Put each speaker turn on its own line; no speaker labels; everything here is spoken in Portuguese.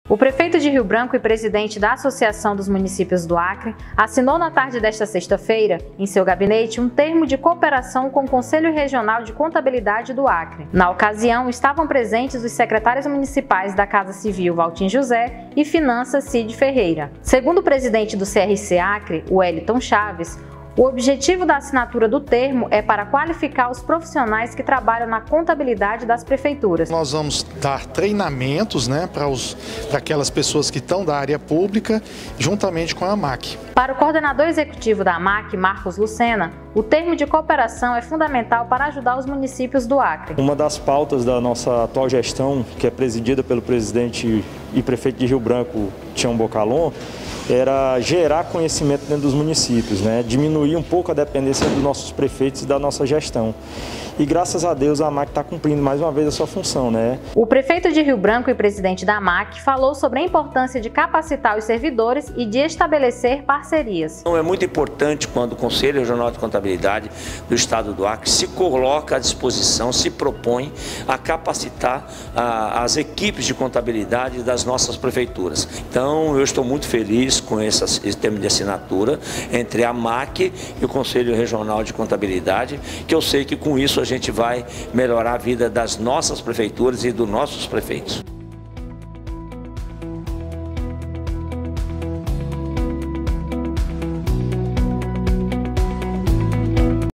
O prefeito de Rio Branco e presidente da Associação dos Municípios do Acre assinou na tarde desta sexta-feira, em seu gabinete, um termo de cooperação com o Conselho Regional de Contabilidade do Acre. Na ocasião, estavam presentes os secretários municipais da Casa Civil, Valtim José, e Finanças, Cid Ferreira. Segundo o presidente do CRC Acre, Wellington Chaves, o objetivo da assinatura do termo é para qualificar os profissionais que trabalham na contabilidade das prefeituras.
Nós vamos dar treinamentos, para aquelas pessoas que estão da área pública, juntamente com a AMAC.
Para o coordenador executivo da AMAC, Marcos Lucena, o termo de cooperação é fundamental para ajudar os municípios do Acre.
Uma das pautas da nossa atual gestão, que é presidida pelo presidente e prefeito de Rio Branco, Tião Bocalon, era gerar conhecimento dentro dos municípios, diminuir um pouco a dependência dos nossos prefeitos e da nossa gestão. E graças a Deus a AMAC está cumprindo mais uma vez a sua função.
O prefeito de Rio Branco e presidente da AMAC falou sobre a importância de capacitar os servidores e de estabelecer parcerias.
É muito importante quando o Conselho Regional de Contabilidade do Estado do Acre se coloca à disposição, se propõe a capacitar as equipes de contabilidade das nossas prefeituras. Então eu estou muito feliz com esse termo de assinatura entre a AMAC e o Conselho Regional de Contabilidade, que eu sei que com isso a gente vai melhorar a vida das nossas prefeituras e dos nossos prefeitos.